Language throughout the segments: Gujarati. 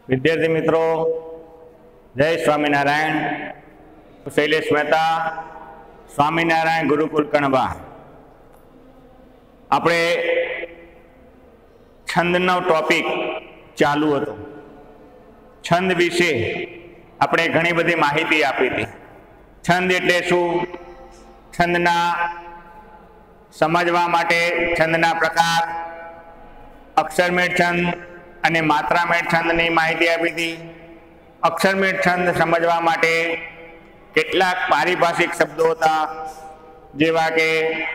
विद्यार्थी मित्रों, जय स्वामीनारायण। शैलेष मेहता, स्वामीनारायण गुरुकुल कणवा। આપણે છંદનો ટોપિક ચાલુ હતો। છંદ વિશે આપણે ઘણી બધી માહિતી આપી હતી। છંદ એટલે શું, છંદના સમજવા માટે છંદના પ્રકાર, અક્ષરમેળ છંદ અને માત્રામેળ છંદની માહિતી આપી હતી। અક્ષરમેળ છંદ સમજવા માટે કેટલાક પારિભાષિક શબ્દો હતા, જેવા કે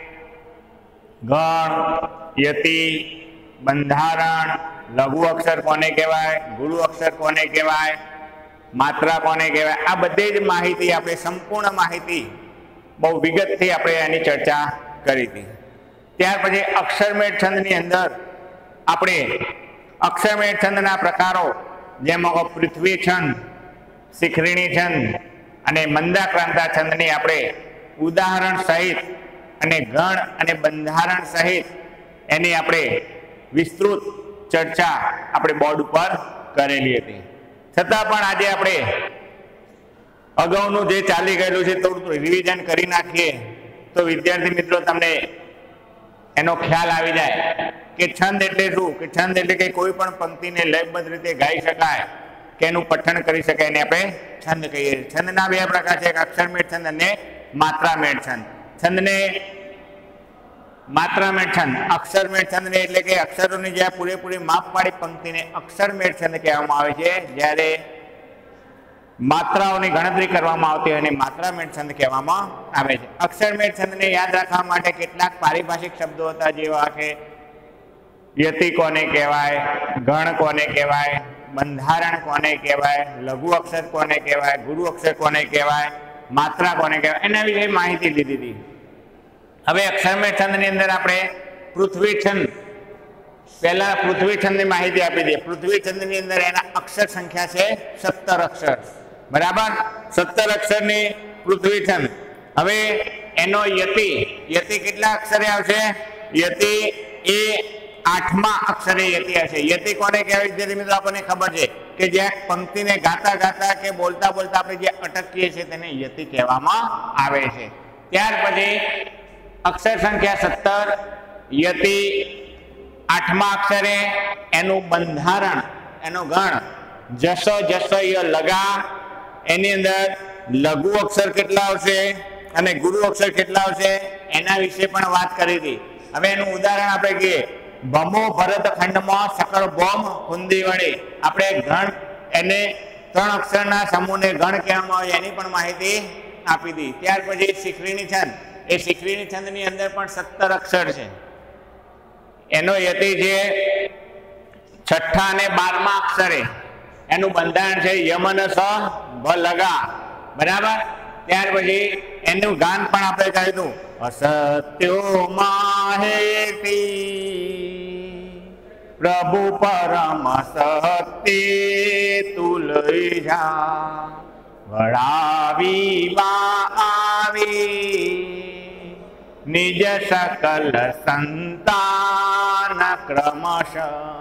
ગણ, યતિ, બંધારણ, લઘુ અક્ષર કોને કહેવાય, ગુરુ અક્ષર કોને કહેવાય, માત્રા કોને કહેવાય, આ બધી જ માહિતી આપણે સંપૂર્ણ માહિતી બહુ વિગતથી આપણે એની ચર્ચા કરી હતી। ત્યાર પછી અક્ષરમેળ છંદની અંદર આપણે અક્ષરમેળ છંદના પ્રકારો, જેમાં પૃથ્વી છંદ, શિખરીણી છંદ અને મંદાક્રાંતા છંદની આપણે ઉદાહરણ સહિત અને ગણ અને બંધારણ સહિત એની આપણે વિસ્તૃત ચર્ચા આપણે બોર્ડ ઉપર કરેલી હતી। છતાં પણ આજે આપણે અગાઉનું જે ચાલી ગયેલું છે થોડું રિવિઝન કરી નાખીએ તો વિદ્યાર્થી મિત્રો તમને એનો ખ્યાલ આવી જાય કે છંદ એટલે શું, કે છંદ એટલે કે કોઈ પણ પંક્તિને લયબદ્ધ રીતે ગાઈ શકાય કે એનું પઠન કરી શકાય એને આપણે છંદ કહીએ। છંદના બે પ્રકાર છે, એક અક્ષરમેળ છંદ અને માત્રામેળ છંદ। છંદને માત્રામેળ છંદ, અક્ષરમેળ છંદને એટલે કે અક્ષરોની જે પૂરેપૂરી માપવાળી પંક્તિને અક્ષરમેળ છંદ કહેવામાં આવે છે, જ્યારે માત્રાઓની ગણતરી કરવામાં આવતી હોય અને માત્રામેળ છંદ કહેવામાં આવે છે। અક્ષરમેળ છંદને યાદ રાખવા માટે કેટલાક પારિભાષિક શબ્દો હતા, જેવા કે યતિ કોને કહેવાય, ગણ કોને કહેવાય, બંધારણ કોને કહેવાય, લઘુ અક્ષર કોને કહેવાય, ગુરુ અક્ષર કોને કહેવાય, માત્રા કોને કહેવાય, એના વિશે માહિતી લીધી હતી। હવે અક્ષરમેળ છંદની અંદર આપણે પૃથ્વી છંદ, પહેલા પૃથ્વી છંદની માહિતી આપી દઈએ। પૃથ્વી છંદની અંદર એના અક્ષર સંખ્યા છે 17 અક્ષર, બરાબર। 17 અક્ષરની પૃથ્વી છંદ। હવે એનો યતિ, યતિ કેટલા અક્ષરે આવશે? યતિ એ 8મા અક્ષરે યતિ હશે। યતિ કોને કહેવાય વિદ્યાર્થી મિત્રો? આપણને ખબર છે કે જ્યાં પંક્તિને ગાતા ગાતા કે બોલતા બોલતા આપણે જે અટકીએ છીએ તેને યતિ કહેવામાં આવે છે। ત્યાર પછી અક્ષર સંખ્યા 17, યતિ 8મા અક્ષરે, એનું બંધારણ, એનો ગણ જસ જસય લગા, એની અંદર લઘુ અક્ષર કેટલા આવશે અને ગુરુ અક્ષર કેટલા આવશે એના વિશે પણ વાત કરી હતી। હવે એનું ઉદાહરણ આપણે કહીએ, ભમો ભરતખંડમાં સકળ બોમ કુંદી વળી, આપણે ગણ એને 3 અક્ષરના સમૂહને ગણ કહેવામાં આવે એની પણ માહિતી આપી હતી। ત્યાર પછી શિખરીણી છંદ, એ શિખરીણી છંદની અંદર પણ 17 અક્ષર છે, એનો યતિ છે 6ઠા અને 12મા અક્ષરે, એનું બંધારણ છે યમન સ ભ લગા, બરાબર। ત્યાર પછી એનું ગાન પણ આપણે કહ્યું હતું, અસત્યો માહેતી પ્રભુ પરમ સત્ય તુલજા વળાવી આવી નિજ સકલ સંતાન ક્રમશ,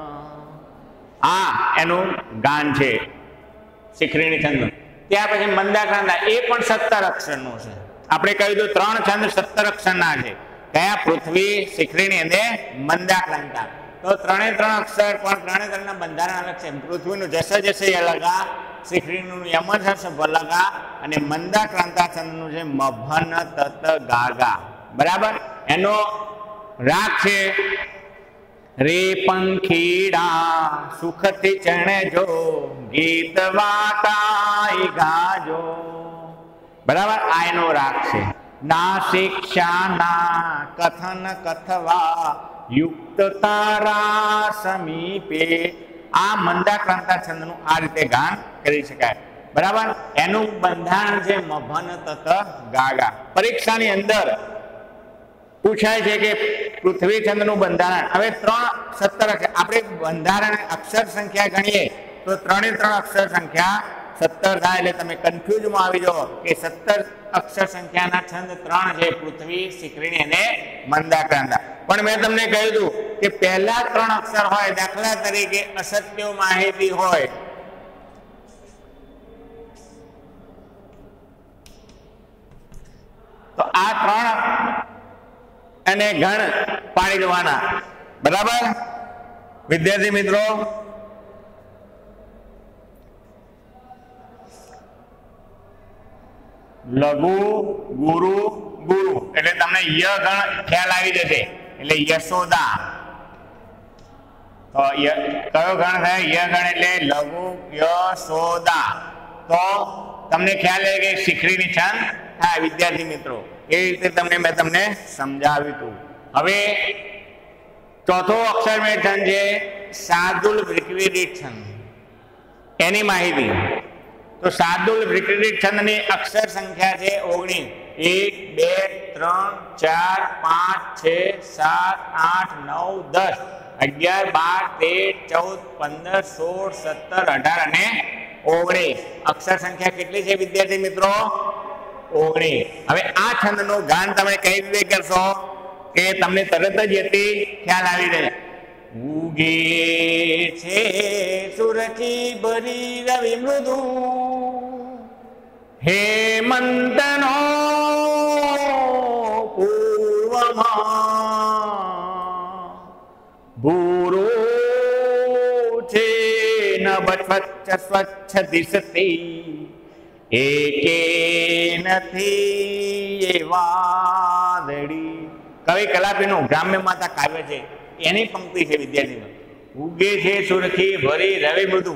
આ એનું ગાન છે શિખરીણી છંદ। ત્યાર પછી મંદાક્રાંતા, એ પણ 17 અક્ષરનું છે। આપણે કહ્યું હતું 3 છંદ 17 અક્ષરના છે, કયા? પૃથ્વી, શિખરીણી અને મંદાક્રાંતા। તો 3 અક્ષર પણ 3ના બંધારણ અલગ છે। પૃથ્વીનું જસ જસય લગા, શિખરીણીનું યમન જસ ભલગા અને મંદાક્રાંતા છંદનું છે મભન તત ગાગા, બરાબર। એનો રાગ છે રે પંખીડા સુખથી ચણજો ગીત વાતાઈ ગાજો, બરાબર। આ એનો રાગ છે। ના શિક્ષાના કથન કથવા યુક્ત તારા સમીપે, આ મંદાક્રાંતા છંદનું આ રીતે ગાન કરી શકાય, બરાબર। એનું બંધારણ છે મભન તત ગાગા। પરીક્ષાની અંદર પૂછાય છે કે પૃથ્વી છંદનું બંધારણ, હવે 17 અક્ષર, આપણે બંધારણ અક્ષર સંખ્યા ગણીએ તો 3 અક્ષર સંખ્યા 17 થાય, એટલે તમે કન્ફ્યુઝમાં આવી જાઓ કે 17 અક્ષર સંખ્યાના છંદ 3 છે, પૃથ્વી, શિખરીણી અને મંદાક્રાંતા। પણ મેં તમને કહ્યું હતું કે પહેલા 3 અક્ષર હોય, દાખલા તરીકે અસત્યો માહિતી હોય તો આ 3 અને ગણ પાડી લેવાના, બરાબર વિદ્યાર્થી મિત્રો? લઘુ ગુરુ ગુરુ એટલે તમને ય ગણ ખ્યાલ આવી જશે, એટલે યશોદા. તો કયો ગણ થાય? ય ગણ એટલે લઘુ યશોદા. તો તમને ખ્યાલ આવે કે શીખરીની છંદ થાય વિદ્યાર્થી મિત્રો. એ રીતે મેં તમને સમજાવ્યું હતું. હવે ચોથો અક્ષરમેળ છંદ છે શાર્દુલ વિક્રીડિત છંદ. એની માહિતી તો શાર્દુલ વિક્રીડિત છંદની અક્ષર સંખ્યા છે 19. 1 2 3 4 5 6 7 8 9 10 11 12 13 14 15 16 17 18 અને 19. અક્ષર સંખ્યા કેટલી છે વિદ્યાર્થી મિત્રો? 19. હવે આ છંદનું ગાન તમે કઈ રીતે કરશો કે તમને તરત જ યતિ ખ્યાલ આવી જાય. ઉગે છે સુરખી ભરી રવિ મૃદુ, હેમંતનો પૂર્વમાં, ભૂરો છે નભ સ્વચ્છ સ્વચ્છ દિશતી, એકે નથી એ વાદળી. કવિ કલાપીનું ગ્રામ્ય માતા કાવ્ય છે, એની પંક્તિ છે વિદ્યાર્થીઓ. ઉગે છે સુરખી ભરી રવિ મૃદુ,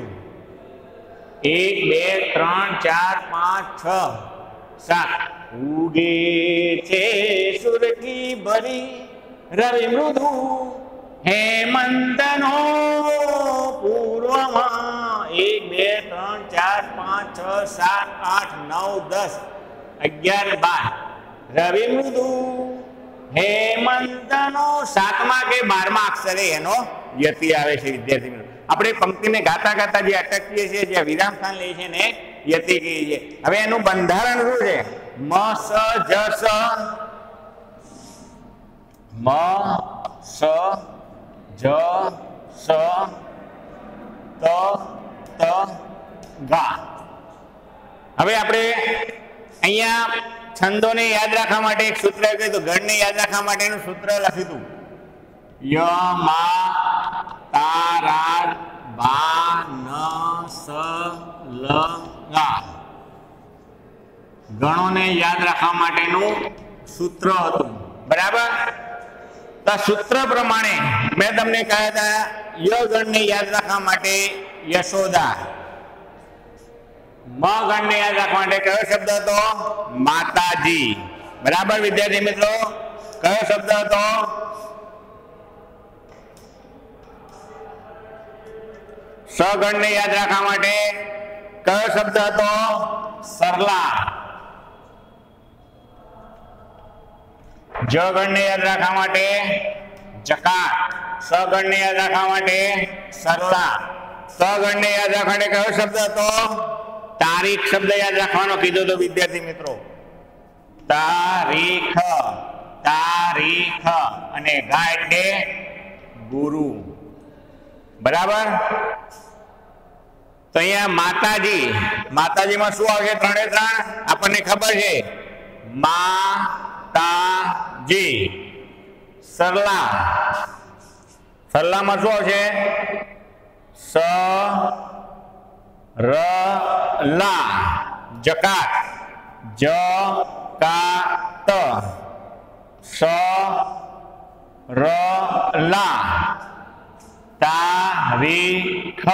1 2 3 4 5 6 7. ઉગે છે સુરખી ભરી રવિ મૃદુ, હેમંતનો પૂર્વમાં, 1 2 3 4 5 6 7 8 9 10 11 12 રવિ મૃદુ, હેમંતનો 7મા કે 12મા અક્ષરે એનો યતિ આવે છે વિદ્યાર્થી મિત્રો. આપણે પંક્તિને ગાતા ગાતા જે અટકીએ છીએ, જે વિરામ સ્થાન લઈએ છીએ ને યતિ કહીએ છીએ. હવે એનું બંધારણ શું છે? મ સ જ સ, મ સ જ સ ત ત ગા. હવે આપણે અહીંયા છંદોને યાદ રાખવા માટે એક સૂત્ર કહ્યું હતું. ગણને યાદ રાખવા માટેનું સૂત્ર લખ્યું હતું. ય મા તા રા બા ન સ લ ગા. ગણોને યાદ રાખવા માટેનું સૂત્ર હતું, બરાબર? તો સૂત્ર પ્રમાણે મેં તમને કહ્યા હતા ય ગણને યાદ રાખવા માટે યશોદા, મ ગણને યાદ રાખવા માટે કયો શબ્દ હતો? માતાજી. બરાબર વિદ્યાર્થી મિત્રો? કયો શબ્દ હતો? સ ગણને યાદ રાખવા માટે કયો શબ્દ હતો? સરલા. જ ગણને યાદ રાખવા માટે જકાત. સ ગણને યાદ રાખવા માટે સરલા. ત ગણને યાદ રાખવા માટે કયો શબ્દ હતો? તારીખ શબ્દ યાદ રાખવાનો કીધો તો વિદ્યાર્થી મિત્રો. તારીખ, તારીખ. અને ગા એટલે ગુરુ, બરાબર? તો અહીંયા માતાજી, માતાજીમાં શું આવશે? 3 એ 3 આપણને ખબર છે. માતાજી. સરલા, સરલામાં શું આવશે? સ ર લા. જકાત, જ કા ત. સ ર લા. તારીખ,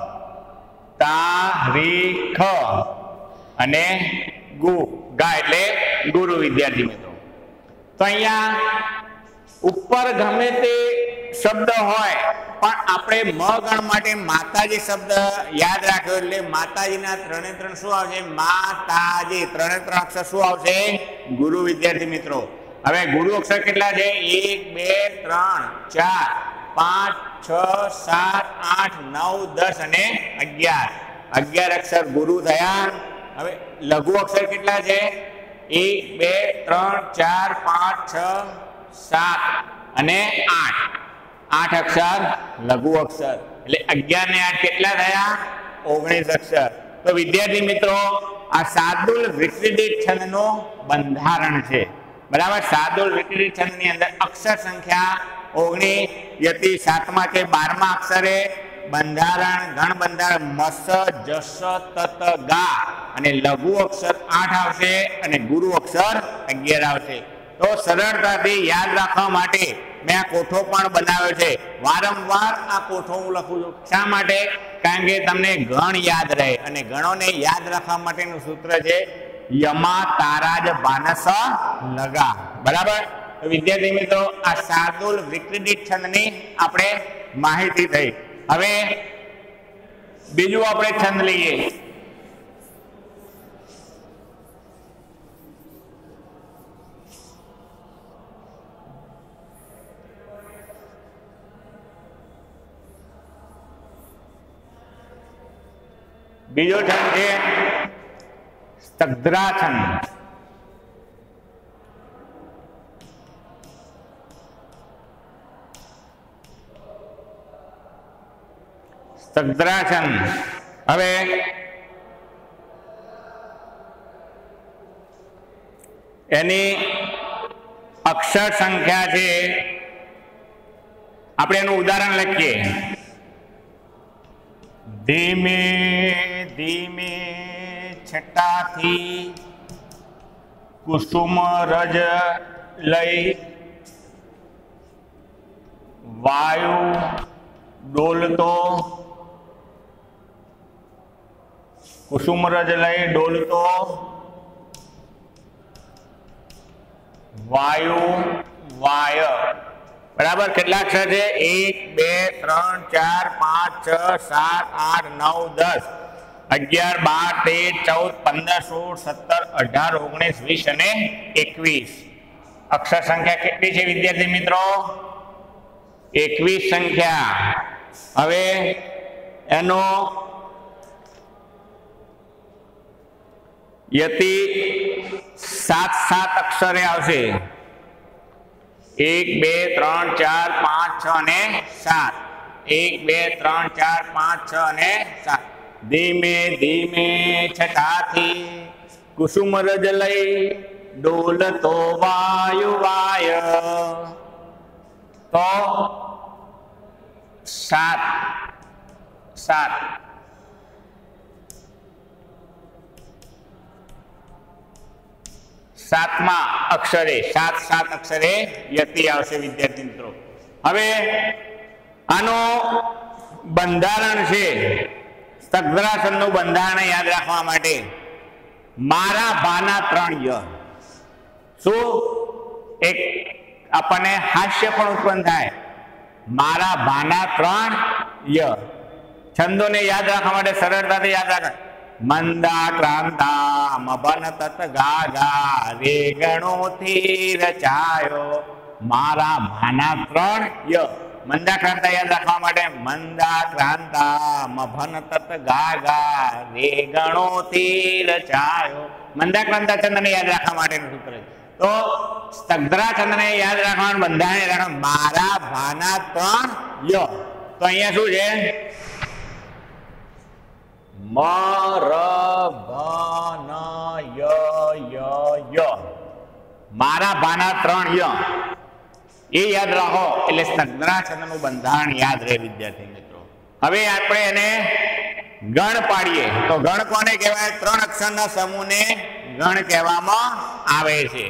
તારીખ. અને ગુ, ગા એટલે ગુરુ વિદ્યાર્થી મિત્રો. તો અહીંયા ઉપર ગમે તે શબ્દ હોય પણ આપણે મ ગણ માટે માતાજી શબ્દ યાદ રાખ્યો એટલે માતાજીના 3 એ 3 શું આવશે? માતાજી. 3 એ 3 અક્ષર શું આવશે? ગુરુ વિદ્યાર્થી મિત્રો. હવે ગુરુ અક્ષર કેટલા છે? 1 2 3 4 5 6 7 8 9 10 અને 11. 11 અક્ષર ગુરુ થયા. હવે લઘુ અક્ષર કેટલા છે? 1 2 3 4 5 6 7 અને 8. 8 અક્ષર લઘુ અક્ષર એટલે 11 ને 8 કેટલા થયા? 19 અક્ષર. તો વિદ્યાર્થી મિત્રો આ શાર્દુલ વિક્રીડિત છંદનું બંધારણ છે, બરાબર। શાર્દુલ વિક્રીડિત છંદની અંદર અક્ષર સંખ્યા 19, યતિ 7મા કે 12મા અક્ષરે, બંધારણ ગણ બંધારણ મસ જસ તત ગા અને લઘુ અક્ષર 8 આવશે અને ગુરુ અક્ષર 11 આવશે। તો સરળતાથી યાદ રાખવા માટે મેં આ કોઠો પણ બનાવ્યો છે। વારંવાર આ કોઠો હું લખું છું, શા માટે? કારણ કે તમને ગણ યાદ રહે અને ગણોને યાદ રાખવા માટેનું સૂત્ર છે યમા તારાજ ભાનસ લગા, બરાબર। તો વિદ્યાર્થી મિત્રો, આ શાર્દુલ વિક્રીડિત છંદની આપણે માહિતી થઈ। હવે બીજું આપણે છંદ લઈએ। બીજો છંદ છે સ્તગ્ધ્રા છંદ। સ્તગ્ધ્રા છંદ, હવે એની અક્ષર સંખ્યા છે, આપણે એનું ઉદાહરણ લખીએ। ધીમે ધીમે છટાથી કુસુમ રજ લઈ વાયુ ડોલતો, કુસુમ રજ લઈ ડોલતો વાયુ વાય, બરાબર। કેટલા અક્ષર છે? 1 2 3 4 5 6 7 8 9 10 11 12 13 14 15 16 17 18 19 20 અને 21 અક્ષર સંખ્યા કેટલી છે વિદ્યાર્થી મિત્રો? 21 સંખ્યા। હવે એનો યતિ 7 અક્ષરે આવશે। 1 2 3 4 5 6 અને 7, 1 2 3 4 5 6 અને 7। ધીમે ધીમે છટાથી કુસુમ રજ લઈ ડોલતો વાયુ વાય, તો 7 7મા અક્ષરે 7 અક્ષરે યતિ આવશે વિદ્યાર્થી મિત્રો। હવે આનો બંધારણ છે, સ્તગ્ધ્રા છંદનું બંધારણ યાદ રાખવા માટે મારા ભાના 3 ય। શું? એક આપણને હાસ્ય પણ ઉત્પન્ન થાય, મારા ભાના 3 ય। છંદોને યાદ રાખવા માટે સરળતાથી યાદ રાખે, મંદા ક્રાંતા મભન તત ગા ગા રે ગણોથી રચાયો, મારા ભાના 3 ય। મંદા ક્રાંતા યાદ રાખવા માટે મંદા ક્રાંતા મભન તત ગા ગા રે ગણોથી રચાયો, મંદા ક્રાંતા છંદને યાદ રાખવા માટેનું સૂત્ર છે। તો સ્તગ્ધ્રા છંદને યાદ રાખવાનું બંધારણ રાખવા મારા ભાના 3 ય। તો અહીંયા શું છે? મ ર ભ ન ય ય ય, મારા ભાના 3 ય એ યાદ રાખો એટલે સ્તગ્ધ્રા છંદનું બંધારણ યાદ રહે વિદ્યાર્થી મિત્રો। હવે આપણે એને ગણ પાડીએ તો ગણ કોને કહેવાય? 3 અક્ષરના સમૂહને ગણ કહેવામાં આવે છે।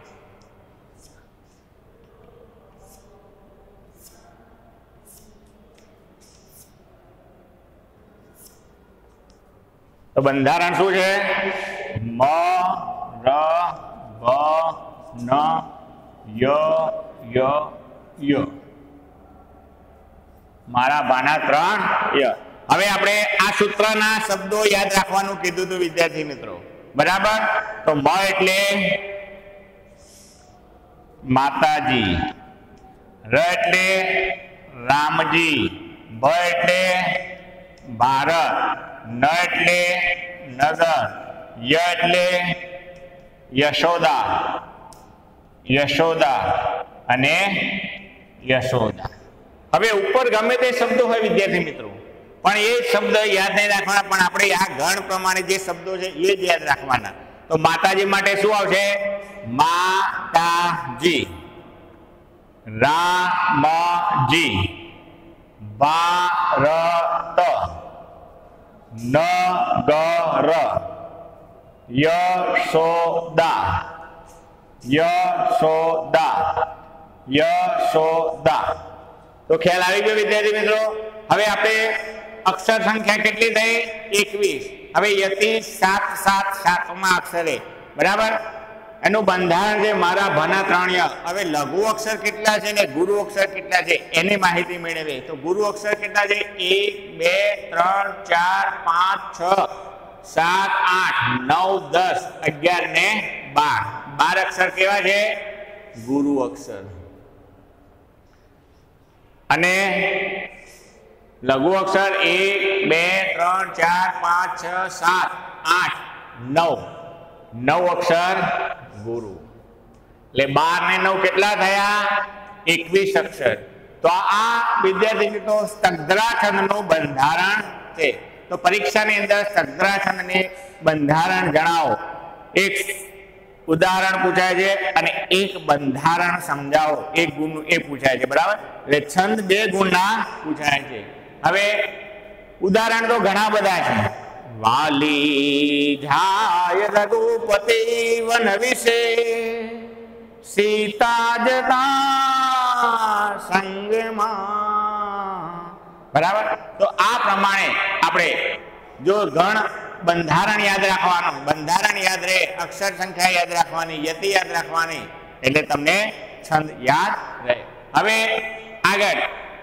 તો બંધારણ શું છે? મ ર ભ ન ય ય ય, મારા ભાના 3 ય। હવે આપણે આ સૂત્રના શબ્દો યાદ રાખવાનું કીધું હતું વિદ્યાર્થી મિત્રો, બરાબર। તો મ એટલે માતાજી, ર એટલે રામજી, ભ એટલે ભારત, ન એટલે નગર, ય એટલે યશોદા, યશોદા અને યશોદા। હવે ઉપર ગમે તે શબ્દો હોય વિદ્યાર્થી મિત્રો, પણ એ શબ્દ યાદ નહીં રાખવાના, પણ આપણે આ ગણ પ્રમાણે જે શબ્દો છે એ જ યાદ રાખવાના. તો માતાજી માટે શું આવશે? માતાજી, રામજી, ભારત, નગર, યશોદા, યશોદા, યશોદા. તો ખ્યાલ આવી ગયો વિદ્યાર્થી મિત્રો? હવે આપણે અક્ષર સંખ્યા કેટલી થઈ? 21. હવે યતિ 7 7 7મા અક્ષરે, બરાબર? એનું બંધારણ છે મારા ભના ત્રણ્ય. હવે લઘુ અક્ષર કેટલા છે ને ગુરુ અક્ષર કેટલા છે એની માહિતી મેળવે. તો ગુરુ અક્ષર કેટલા છે? 1 2 3 4 5 6 7 8 9 10 11 ને 12. 12 અક્ષર કેવા છે? ગુરુ અક્ષર. અને લઘુ અક્ષર 1 2 3 4 5 6 7 8 9. 9 અક્ષર ગુરુ. એટલે 12 ને 9 કેટલા થયા? 21 અક્ષર. તો આ વિદ્યાર્થી મિત્રો સ્તગ્ધરાછંદનું બંધારણ છે. તો પરીક્ષાની અંદર સ્તગ્ધરાછંદને બંધારણ જણાવો. એક ઉદાહરણ પૂછાય છે અને એક બંધારણ સમજાવો. એક ગુણનું એ પૂછાય છે, બરાબર? એટલે છંદ 2 ગુણના પૂછાય છે. હવે ઉદાહરણ તો ઘણા બધા છે. વાલી જાય રઘુપતિ વન વિશે, સીતા જતા સંગમાં, બરાબર? તો આ પ્રમાણે આપણે જો ગણ બંધારણ યાદ રાખવાનું, બંધારણ યાદ રહે, અક્ષર સંખ્યા યાદ રાખવાની, યતિ યાદ રાખવાની, એટલે તમને છંદ યાદ રહે. હવે આગળ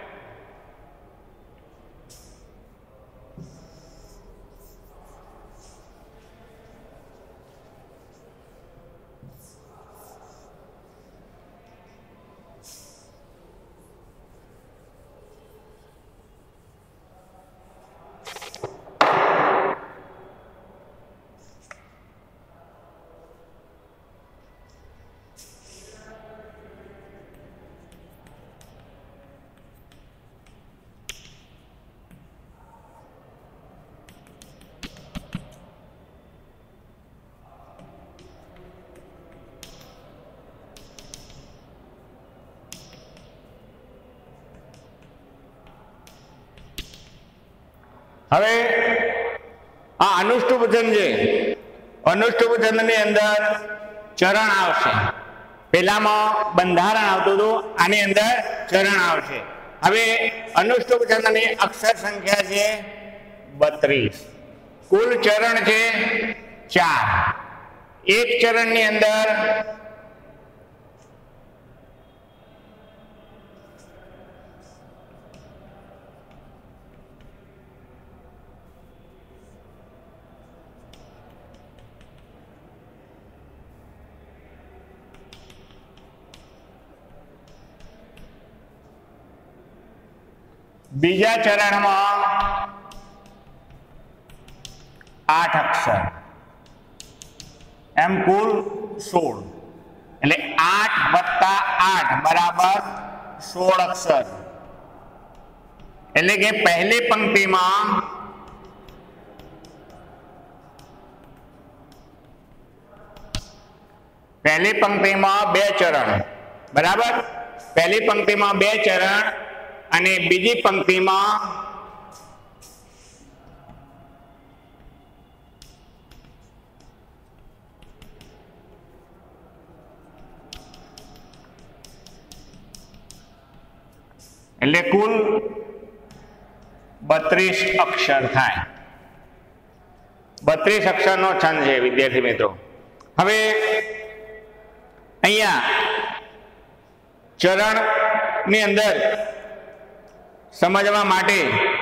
હવે આ અનુષ્ટુપ છંદ છે. અનુષ્ટુપ છંદની અંદર ચરણ આવશે. પહેલામાં બંધારણ આવતું હતું, આની અંદર ચરણ આવશે. હવે અનુષ્ટુપ છંદની અક્ષર સંખ્યા છે 32. કુલ ચરણ છે 4. એક ચરણની અંદર બીજા ચરણમાં 8 અક્ષર, એમ કુલ 16. એટલે 8 વત્તા 8 બરાબર 16 અક્ષર. એટલે કે પહેલી પંક્તિમાં પહેલી પંક્તિમાં 2 ચરણ, બરાબર? પહેલી પંક્તિમાં 2 ચરણ અને બીજી પંક્તિમાં એટલે કુલ 32 અક્ષર થાય. 32 અક્ષરનો છંદ છે વિદ્યાર્થી મિત્રો. હવે અહીંયા ચરણની અંદર સમજવા માટે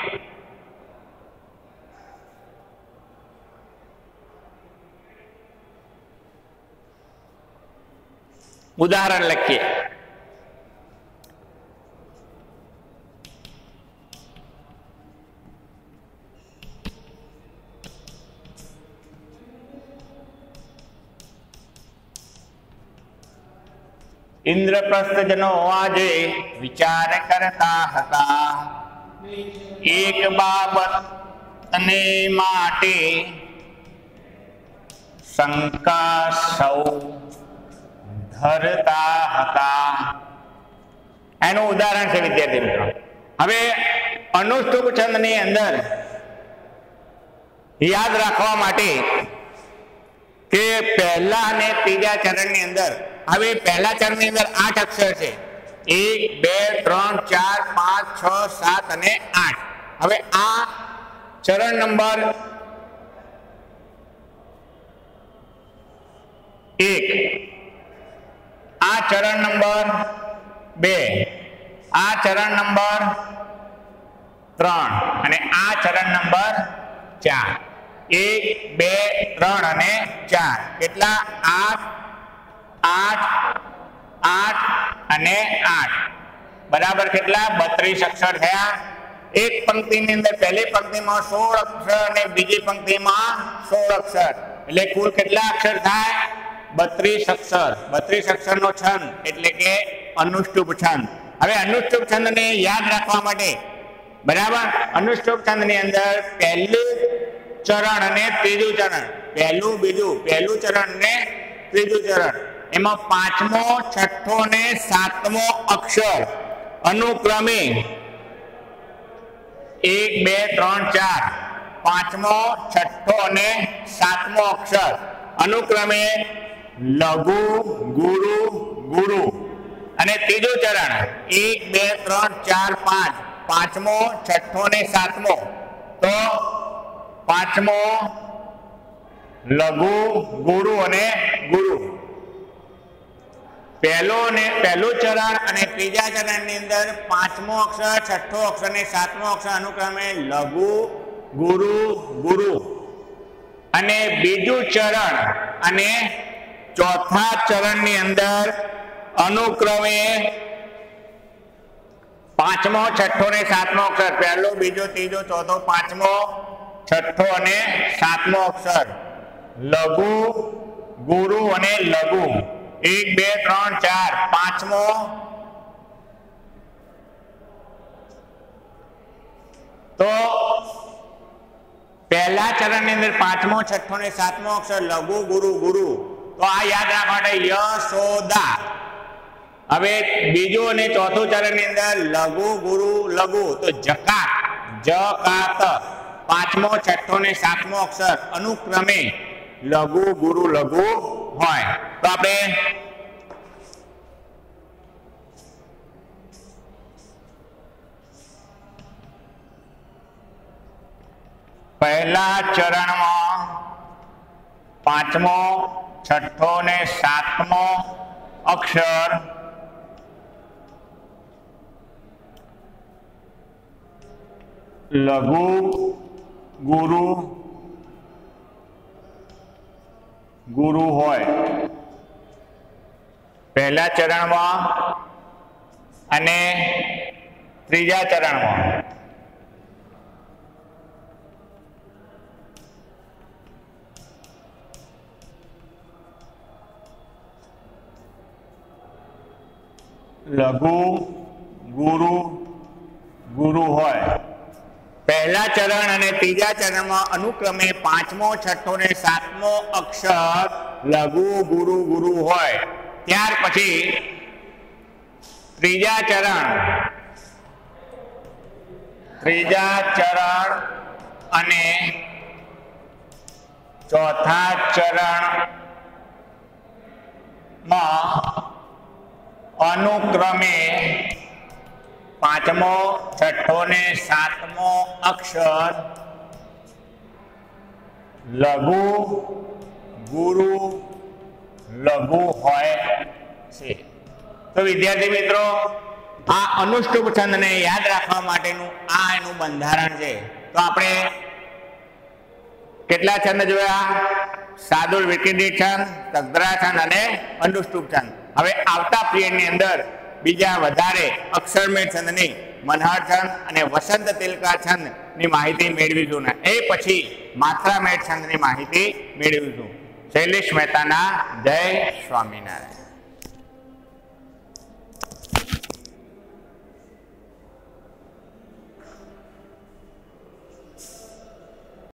ઉદાહરણ લખીએ. ઇન્દ્રપ્રસ્થ જનો આજે વિચાર કરતા હતા, એક બાબતને માટે શંકા સૌ ધરતા હતા. એનું ઉદાહરણ છે વિદ્યાર્થી મિત્રો. હવે અનુષ્ટુપ છંદની અંદર યાદ રાખવા માટે કે પહેલા અને ત્રીજા ચરણની અંદર, હવે પહેલા ચરણની અંદર 8 અક્ષર છે, 1 2 3 4 5 6 7 અને 8. હવે આ ચરણ નંબર 1, આ ચરણ નંબર 2, આ ચરણ નંબર 3 અને આ ચરણ નંબર 4. 1 2 3 અને 4 કેટલા? 8 8 8 અને 8 બરાબર કેટલા? 32 અક્ષર થયા. એક પંક્તિની અંદર પહેલી પંક્તિમાં 16 અક્ષર અને બીજી પંક્તિમાં 16 અક્ષર, એટલે કુલ કેટલા અક્ષર થાય? 32 અક્ષર. 32 અક્ષરનો છંદ એટલે કે અનુષ્ટુપ છંદ. હવે અનુષ્ટુપ છંદને યાદ રાખવા માટે બરાબર, અનુષ્ટુપ છંદની અંદર પહેલું ચરણ અને ત્રીજું ચરણ, પહેલું બીજું, પહેલું ચરણ અને ત્રીજું ચરણ, એમાં 5મો 6ઠ્ઠો અને 7મો અક્ષર અનુક્રમે 1 2 3 4, 5મો 6ઠ્ઠો અને 7મો અક્ષર અનુક્રમે લઘુ ગુરુ ગુરુ. અને ત્રીજું ચરણ 1 2 3 4 5, 5મો 6ઠ્ઠો અને 7મો, તો 5મો લઘુ ગુરુ અને ગુરુ. પહેલું ચરણ અને ત્રીજા ચરણની અંદર 5મો અક્ષર 6ઠ્ઠો અક્ષર અને 7મો અક્ષર અનુક્રમે લઘુ ગુરુ ગુરુ. અને બીજું ચરણ અને ચોથા ચરણની અંદર અનુક્રમે 5મો 6ઠ્ઠો અને 7મો અક્ષર, પહેલો બીજો ત્રીજો ચોથો 5મો 6ઠ્ઠો અને 7મો અક્ષર લઘુ ગુરુ અને લઘુ. 1 2 3 4, 5મો તો પહેલા ચરણની અંદર 5મો 6ઠ્ઠો અને 7મો અક્ષર લઘુ ગુરુ ગુરુ, તો આ યાદ રાખવા માટે યશોદા. હવે બીજું અને ચોથું ચરણની અંદર લઘુ ગુરુ લઘુ, તો જકાત જકાત. 5મો 6ઠ્ઠો અને 7મો અક્ષર અનુક્રમે લઘુ ગુરુ લઘુ હોય. તો આપણે પહેલા ચરણમાં 5મો 6ઠ્ઠો અને 7મો અક્ષર લઘુ ગુરુ ગુરુ હોય પહેલા ચરણમાં અને ત્રીજા ચરણમાં. લઘુ ગુરુ ગુરુ હોય પહેલા ચરણ અને ત્રીજા ચરણમાં અનુક્રમે 5મો 6ઠ્ઠો અને 7મો અક્ષર લઘુ ગુરુ ગુરુ હોય. ત્યાર પછી ત્રીજા ચરણ અને ચોથા ચરણમાં અનુક્રમે 5મો 6ઠ્ઠો અને 7મો અક્ષર લઘુ ગુરુ લઘુ હોય છે. તો વિદ્યાર્થી મિત્રો, આ અનુષ્ટુપ છંદને યાદ રાખવા માટેનું આ એનું બંધારણ છે. તો આપણે કેટલા છંદ જોયા? સાદુલ વિકિંડી છંદ, તદ્રા છંદ અને અનુષ્ટુપ છંદ. હવે આવતા પીરિયડની અંદર બીજા વધારે અક્ષરમેળ છંદની, મનહર છંદ અને વસંત તિલકા છંદની માહિતી મેળવીશું ને એ પછી માત્રામેળ છંદની માહિતી મેળવીશું. શૈલેષ મહેતાના જય સ્વામિનારાયણ.